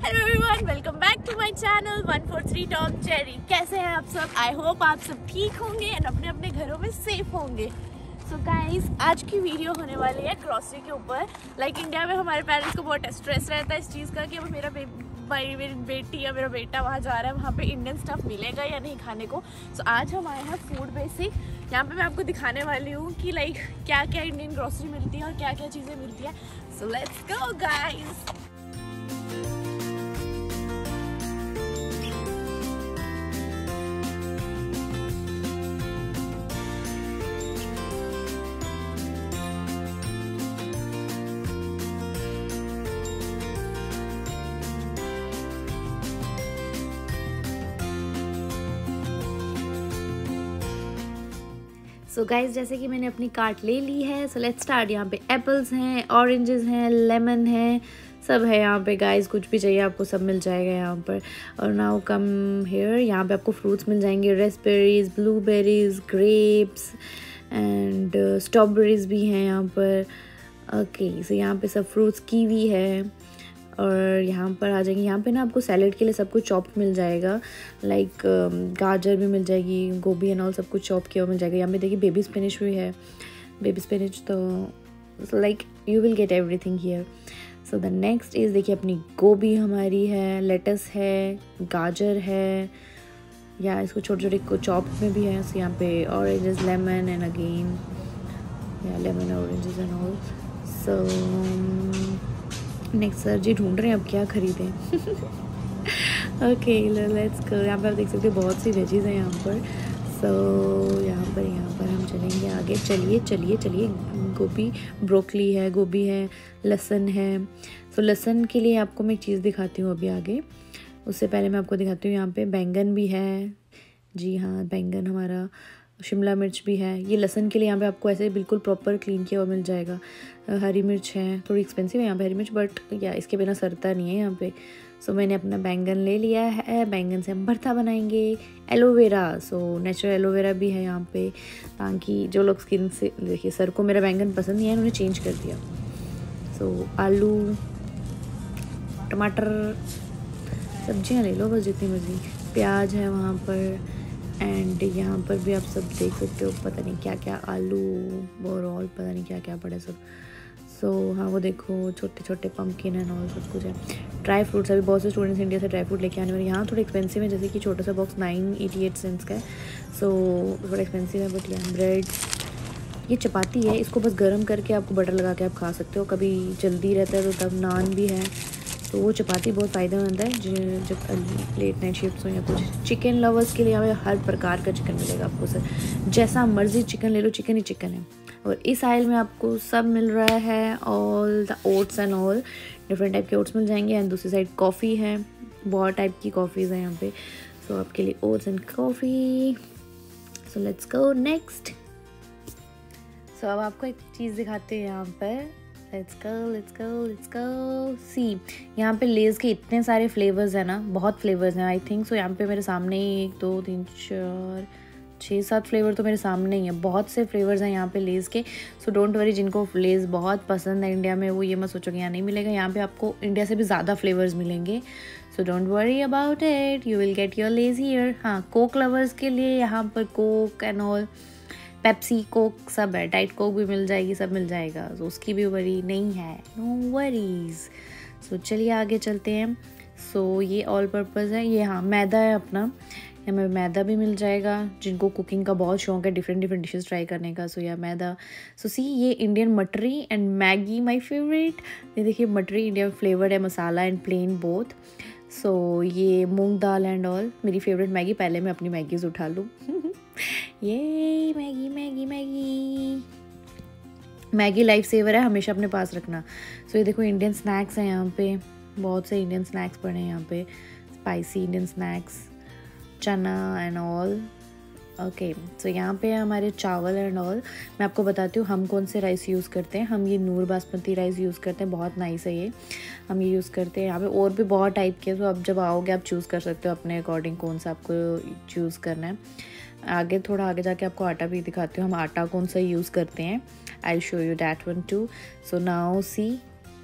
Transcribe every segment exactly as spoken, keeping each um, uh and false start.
Hello everyone, welcome back to my channel one four three top cherry. कैसे हैं आप सब? आई होप आप सब ठीक होंगे एंड अपने अपने घरों में सेफ होंगे। सो so गाइस, आज की वीडियो होने वाली है ग्रोसरी के ऊपर। लाइक like इंडिया में हमारे पेरेंट्स को बहुत स्ट्रेस रहता है इस चीज़ का कि अब मेरा बे, भाई मेरी बेटी या मेरा बेटा वहाँ जा रहा है, वहाँ पे इंडियन स्टफ मिलेगा या नहीं खाने को। सो so आज हम आए हैं फूड बेसिक। यहाँ पे मैं आपको दिखाने वाली हूँ कि लाइक like, क्या क्या इंडियन ग्रोसरी मिलती है और क्या क्या चीज़ें मिलती है। So let's go guys. So so guys, जैसे कि मैंने अपनी कार्ट ले ली है, सो लेट्स स्टार्ट। यहाँ पे एप्पल्स हैं, ऑरेंजेस हैं, लेमन है, सब है यहाँ पे गाइज। कुछ भी चाहिए आपको सब मिल जाएगा यहाँ पर। और नाउ कम हेयर, यहाँ पे आपको फ्रूट्स मिल जाएंगे, raspberries, blueberries, grapes and strawberries भी हैं यहाँ पर। ओके, सो यहाँ पे सब फ्रूट्स, कीवी है। और यहाँ पर आ जाएंगे, यहाँ पे ना आपको सैलेड के लिए सब कुछ चॉप मिल जाएगा। लाइक गाजर भी मिल जाएगी, गोभी एंड ऑल सब कुछ चॉप किया हुआ मिल जाएगा। यहाँ पे देखिए बेबी स्पिनिच भी है। बेबी स्पिनिच तो like you will get everything here. So the next is, देखिए अपनी गोभी हमारी है, लेटस है, गाजर है, या इसको छोटे छोटे चॉप में भी है। सो यहाँ पे ऑरेंजेस, लेमन एंड अगेन या lemon oranges and all. So next sir जी ढूंढ रहे हैं अब क्या खरीदें। Okay, let's go. यहाँ पर आप देख सकते हैं बहुत सी वेजीज हैं यहाँ पर। सो so, यहाँ पर यहाँ पर हम चलेंगे आगे। चलिए चलिए चलिए, गोभी, ब्रोकली है, गोभी है, लहसुन है। सो so, लहसुन के लिए आपको मैं एक चीज़ दिखाती हूँ अभी आगे। उससे पहले मैं आपको दिखाती हूँ, यहाँ पे बैंगन भी है। जी हाँ, बैंगन हमारा, शिमला मिर्च भी है। ये लहसुन के लिए यहाँ पे आपको ऐसे बिल्कुल प्रॉपर क्लीन किया हुआ मिल जाएगा। हरी मिर्च है, थोड़ी एक्सपेंसिव है यहाँ पे हरी मिर्च, बट या इसके बिना सरता नहीं है यहाँ पे। सो मैंने अपना बैंगन ले लिया है। बैंगन से हम भरता बनाएंगे। एलोवेरा, सो नेचुरल एलोवेरा भी है यहाँ पे, ताकि जो लोग स्किन से, देखिए सर को मेरा बैंगन पसंद नहीं है, उन्होंने चेंज कर दिया। सो आलू, टमाटर, सब्जियाँ ले लो बस जितनी मर्जी। प्याज है वहाँ पर एंड यहाँ पर भी आप सब देख सकते हो, पता नहीं क्या क्या, आलू और ऑल पता नहीं क्या क्या पड़ा सब। सो so, हाँ वो देखो छोटे छोटे पम्पकिन एंड ऑल सब कुछ है। ड्राई फ्रूट्स, अभी बहुत से स्टूडेंट्स इंडिया से ड्राई फ्रूट लेके आने वाले। यहाँ थोड़े एक्सपेंसिव है, जैसे कि छोटा सा box nine eighty eight cents का है। सो so, थोड़ा एक्सपेंसिव है, बट यहाँ ब्रेड, ये चपाती है, इसको बस गर्म करके आपको बटर लगा के आप खा सकते हो। कभी जल्दी रहता है तो तब नान भी है, तो वो चपाती बहुत फ़ायदेमंद है जब लेट नाइट शिफ्ट्स हो या कुछ। चिकन लवर्स के लिए यहाँ पे हर प्रकार का चिकन मिलेगा आपको सर, जैसा मर्जी चिकन ले लो, चिकन ही चिकन है। और इस आइल में आपको सब मिल रहा है, all the oats and all, different type के ओट्स मिल जाएंगे। एंड दूसरी साइड कॉफ़ी है, बहुत टाइप की कॉफ़ीज़ हैं यहाँ पे। सो so, आपके लिए oats and coffee. So let's go next. So अब आपको एक चीज़ दिखाते हैं यहाँ पर। Let's go let's go let's go see, यहाँ पे लेज़ के इतने सारे फ्लेवर्स हैं ना, बहुत फ्लेवर्स हैं आई थिंक। सो यहाँ पे मेरे सामने ही एक दो तीन चार छः सात फ्लेवर तो मेरे सामने ही है, बहुत से फ्लेवर्स हैं यहाँ पे लेज़ के। सो डोंट वरी, जिनको लेज़ बहुत पसंद है इंडिया में, वो ये मत सोचो कि यहाँ नहीं मिलेगा। यहाँ पे आपको इंडिया से भी ज़्यादा फ्लेवर्स मिलेंगे। So don't worry about it, you will get your Lay's here. हाँ, कोक लवर्स के लिए यहाँ पर Coke and all, Pepsi, Coke सब है, डाइट कोक भी मिल जाएगी, सब मिल जाएगा। तो उसकी भी वरी नहीं है, नो वरीज। सो चलिए आगे चलते हैं। सो so, ये ऑल पर्पज़ है, ये हाँ मैदा है अपना, हमें मैदा भी मिल जाएगा। जिनको कुकिंग का बहुत शौक है, डिफरेंट डिफरेंट डिशेस ट्राई करने का, सो so, या मैदा। सो so, सी ये इंडियन मटरी एंड मैगी, माय फेवरेट। ये देखिए मटरी इंडियन फ्लेवर्ड है, masala and plain both. So so, ये मूंग दाल एंड ऑल, मेरी फेवरेट मैगी। पहले मैं अपनी मैगीज उठा लूँ। ये Maggi Maggi Maggi Maggi life saver है, हमेशा अपने पास रखना। सो so, ये देखो इंडियन स्नैक्स हैं यहाँ पे, बहुत से इंडियन स्नैक्स पड़े हैं यहाँ पे, स्पाइसी इंडियन स्नैक्स, चना एंड ऑल। ओके, सो यहाँ पे हमारे चावल एंड ऑल। मैं आपको बताती हूँ हम कौन से राइस यूज़ करते हैं। हम ये नूर बासमती राइस यूज़ करते हैं, बहुत नाइस है ये, हम ये यूज़ करते हैं। यहाँ पे और भी बहुत टाइप के, तो अब जब आओगे आप चूज़ कर सकते हो अपने अकॉर्डिंग कौन सा आपको चूज़ करना है। आगे थोड़ा आगे जाके आपको आटा भी दिखाती हूँ, हम आटा कौन सा यूज़ करते हैं। I show you that one two. So now see,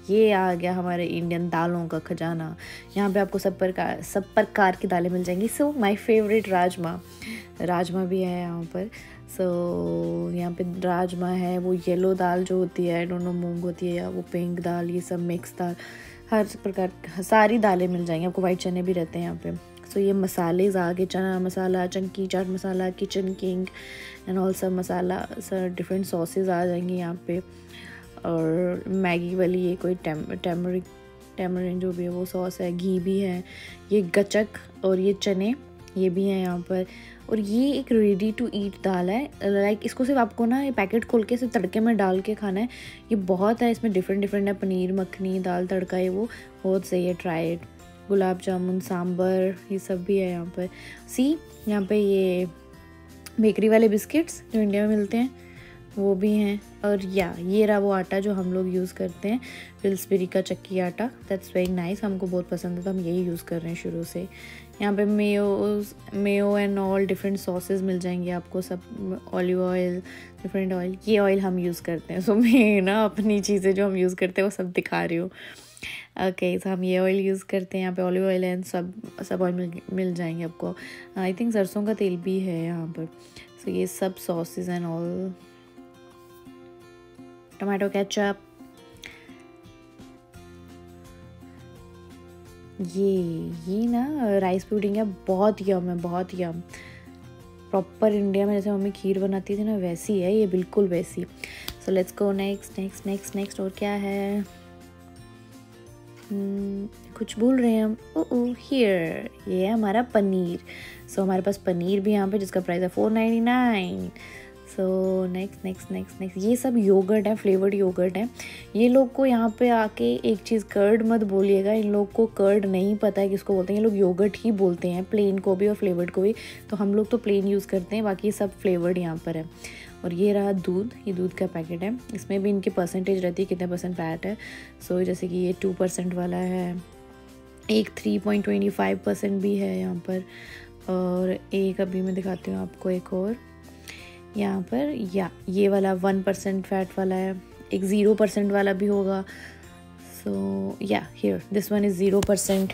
ये आ गया हमारे इंडियन दालों का खजाना। यहाँ पे आपको सब प्रकार सब प्रकार की दालें मिल जाएंगी। सो माय फेवरेट राजमा, राजमा भी है यहाँ पर। सो so, यहाँ पे राजमा है, वो येलो दाल जो होती है, आई डोंट नो मूंग होती है या वो पिंक दाल, ये सब मिक्स दाल, हर प्रकार सारी दालें मिल जाएंगी आपको। वाइट चने भी रहते हैं यहाँ पे। सो so, ये मसाले आगे, चना मसाला, चंकी चाट मसाला, किचन किंग एंड ऑल सब मसाला, सर डिफरेंट सॉसेज आ जाएंगे यहाँ पे। और मैगी वाली ये कोई टैम टैमरिक टैमरिन जो भी है वो सॉस है, घी भी है, ये गचक और ये चने ये भी हैं यहाँ पर। और ये एक रेडी टू ईट दाल है, लाइक इसको सिर्फ आपको ना ये पैकेट खोल के सिर्फ तड़के में डाल के खाना है। ये बहुत है, इसमें डिफरेंट डिफरेंट है, पनीर मखनी, दाल तड़का, ये वो बहुत सही है, ट्राई इट। गुलाब जामुन, सांबर, ये सब भी है यहाँ पर। सी यहाँ पे ये बेकरी वाले बिस्किट्स जो इंडिया में मिलते हैं वो भी हैं। और या ये रहा वो आटा जो हम लोग यूज़ करते हैं, पिल्सबेरी का चक्की आटा, दैट्स वेरी नाइस, हमको बहुत पसंद है तो हम यही यूज़ कर रहे हैं शुरू से। यहाँ पे mayo mayo and all different sauces मिल जाएंगे आपको, सब ऑलिव ऑयल, डिफरेंट ऑयल, ये ऑयल हम यूज़ करते हैं। सो so, मैं ना अपनी चीज़ें जो हम यूज़ करते हैं वो सब दिखा रही हूँ। ओके, सो हम ये ऑयल यूज़ करते हैं, यहाँ पे ऑलिव ऑयल एंड सब सब ऑयल मिल मिल जाएंगे आपको। आई थिंक सरसों का तेल भी है यहाँ पर। सो so, ये सब sauces and all, tomato ketchup, ये ये ना राइस पुडिंग है, बहुत यम है, बहुत यम, प्रॉपर इंडिया में जैसे मम्मी खीर बनाती थी ना वैसी है ये, बिल्कुल वैसी। So let's go next next next next और क्या है, hmm, कुछ भूल रहे हैं हम। ओह हियर, ये है हमारा पनीर। सो so, हमारे पास पनीर भी यहाँ पे जिसका प्राइस है four ninety nine. So next next next next ये सब योगर्ट है, फ्लेवर्ड योगर्ट है। ये लोग को यहाँ पे आके एक चीज़, कर्ड मत बोलिएगा, इन लोग को कर्ड नहीं पता है किसको बोलते हैं, ये लोग योगर्ट ही बोलते हैं, प्लेन को भी और फ्लेवर्ड को भी। तो हम लोग तो प्लेन यूज़ करते हैं, बाकी सब फ्लेवर्ड यहाँ पर है। और ये रहा दूध, ये दूध का पैकेट है, इसमें भी इनकी परसेंटेज रहती है कितने परसेंट फैट है। सो so, जैसे कि ये टू परसेंट वाला है, एक three point twenty five percent भी है यहाँ पर, और एक अभी मैं दिखाती हूँ आपको एक और यहाँ पर, या ये वाला वन परसेंट फैट वाला है, एक ज़ीरो परसेंट वाला भी होगा। So yeah here this one is zero percent.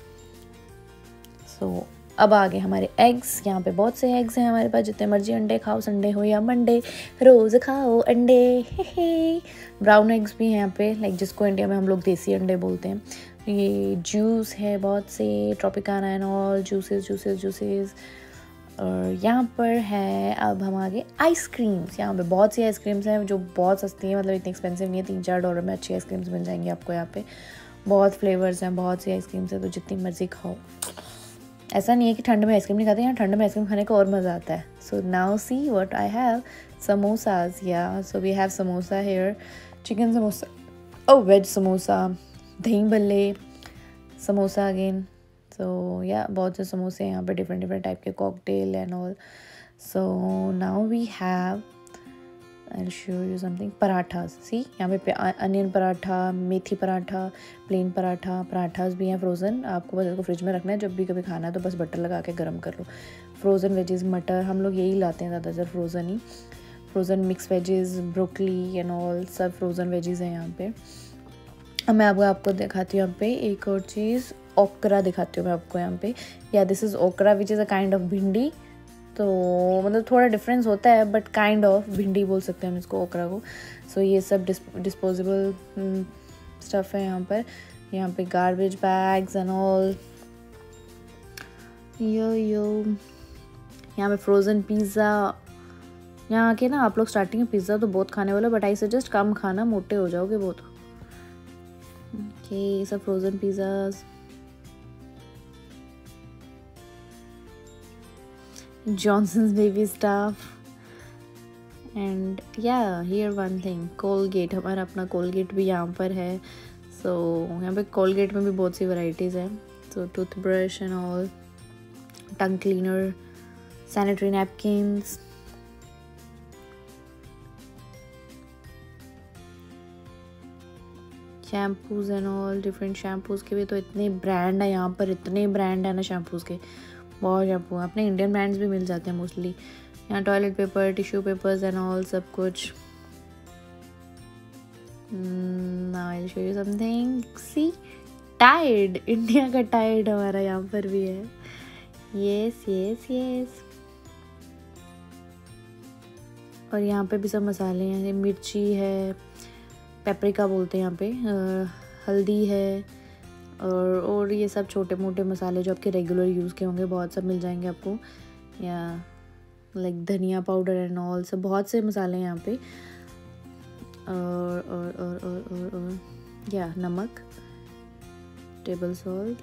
So अब आ गए हमारे एग्स, यहाँ पे बहुत से एग्स हैं हमारे पास, जितने मर्जी अंडे खाओ, संडे हो या मंडे, रोज़ खाओ अंडे। हे ब्राउन एग्स भी हैं यहाँ पे, लाइक जिसको इंडिया में हम लोग देसी अंडे बोलते हैं। ये जूस है बहुत से, Tropicana and all, juices juices juices. और यहाँ पर है, अब हम आगे आइसक्रीम्स, यहाँ पे बहुत सी आइसक्रीम्स हैं जो बहुत सस्ती हैं, मतलब इतनी एक्सपेंसिव नहीं है, तीन चार डॉलर में अच्छी आइसक्रीम्स मिल जाएंगी आपको यहाँ पे। बहुत फ्लेवर्स हैं, बहुत सी आइसक्रीम्स हैं, तो जितनी मर्जी खाओ। ऐसा नहीं है कि ठंड में आइसक्रीम नहीं खाते, यहाँ ठंड में आइसक्रीम खाने का और मज़ा आता है। So now see what I have, samosas, yeah so we have samosa here, chicken samosa, oh veg samosa, dahi bhalle samosa again. सो या बहुत से समोसे यहाँ पे, डिफरेंट डिफरेंट टाइप के, cocktail and all. So now we have, I will show you something, parathas. See यहाँ पे onion paratha, methi paratha, plain paratha, parathas भी हैं फ्रोज़न, आपको बस इसको फ्रिज में रखना है, जब भी कभी खाना है तो बस बटर लगा के गर्म कर लो। फ्रोज़न वेजेस, मटर, हम लोग यही लाते हैं ज़्यादातर फ्रोज़न ही, frozen mix veges, broccoli and all, सब फ्रोज़न वेजेस हैं यहाँ पे। अब मैं आपको आपको दिखाती हूँ यहाँ पे एक और चीज़, ओकरा दिखाती हूँ मैं आपको यहाँ पे। या this is okra which is a kind of bhindi, तो मतलब थोड़ा डिफरेंस होता है बट काइंड ऑफ भिंडी बोल सकते हैं हम इसको, ओकरा को। सो so, ये सब डिस्पोजेबल स्टफ़ है यहाँ पर। यहाँ पे गार्बेज बैग्स एंड ऑल, यो यो यहाँ पे फ्रोज़न पिज़्ज़ा। यहाँ आके ना आप लोग स्टार्टिंग में पिज़्ज़ा तो बहुत खाने वाले, बट आई सजेस्ट कम खाना, मोटे हो जाओगे बहुत। ओके, ये सब frozen pizzas, Johnson's baby stuff, and yeah, here one thing, Colgate, हमारा अपना Colgate भी यहाँ पर है। सो so, यहाँ पे Colgate में भी बहुत सी वैरायटीज़ हैं। So toothbrush and all, tongue cleaner, sanitary napkins, shampoos and all, different shampoos के भी तो इतने ब्रांड है यहाँ पर, इतने ब्रांड है ना शैम्पूज़ के, बहुत शैम्पू। अपने इंडियन ब्रांड्स भी मिल जाते हैं मोस्टली यहाँ, toilet paper, tissue papers and all, सब कुछ। Now I will show you something. See Tide, India का टाइड हमारा यहाँ पर भी है। Yes yes yes. और यहाँ पे भी सब मसाले हैं, मिर्ची है, पेपरिका बोलते हैं यहाँ पे, हल्दी है, और और ये सब छोटे मोटे मसाले जो आपके रेगुलर यूज़ के होंगे, बहुत सब मिल जाएंगे आपको। या लाइक धनिया पाउडर एंड ऑल, सब बहुत से मसाले हैं यहाँ पे। और और और और और, और या नमक, टेबल सॉल्ट।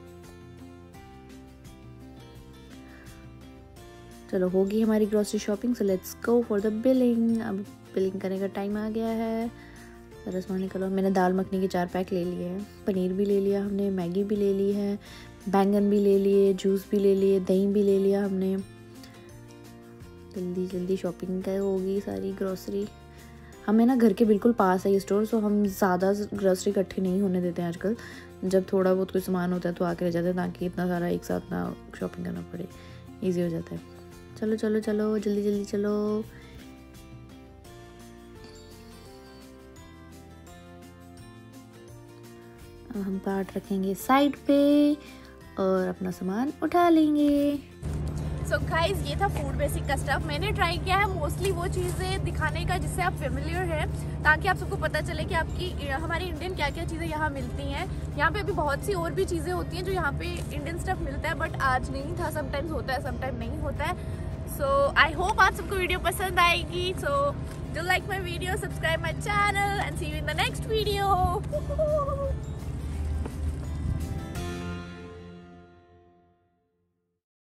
चलो होगी हमारी grocery shopping, so let's go for the billing. अब बिलिंग करने का टाइम आ गया है। रसमा निकलो। मैंने दाल मखनी के चार पैक ले लिए हैं, पनीर भी ले लिया हमने, मैगी भी ले ली है, बैंगन भी ले लिए, जूस भी ले लिए, दही भी ले लिया हमने। जल्दी जल्दी शॉपिंग का होगी सारी ग्रॉसरी। हमें ना घर के बिल्कुल पास है ये स्टोर, सो हम ज़्यादा ग्रॉसरी इकट्ठी नहीं होने देते हैं आजकल। जब थोड़ा बहुत कोई सामान होता है तो आके रह जाते हैं, ताकि इतना सारा एक साथ ना शॉपिंग करना पड़े, ईजी हो जाता है। चलो चलो चलो जल्दी जल्दी चलो। अब हम कार्ट रखेंगे साइड पे और अपना सामान उठा लेंगे। सो so गाइज, ये था फूड बेसिक का स्टफ। मैंने ट्राई किया है मोस्टली वो चीज़ें दिखाने का जिससे आप फेमिलियर हैं, ताकि आप सबको पता चले कि आपकी हमारी इंडियन क्या क्या चीज़ें यहाँ मिलती हैं। यहाँ पे अभी बहुत सी और भी चीज़ें होती हैं जो यहाँ पे इंडियन स्टफ मिलता है, बट आज नहीं था। समटाइम्स होता है, समटाइम नहीं होता है। सो आई होप आज सबको वीडियो पसंद आएगी। So do like my video, subscribe my channel and see you in the next video.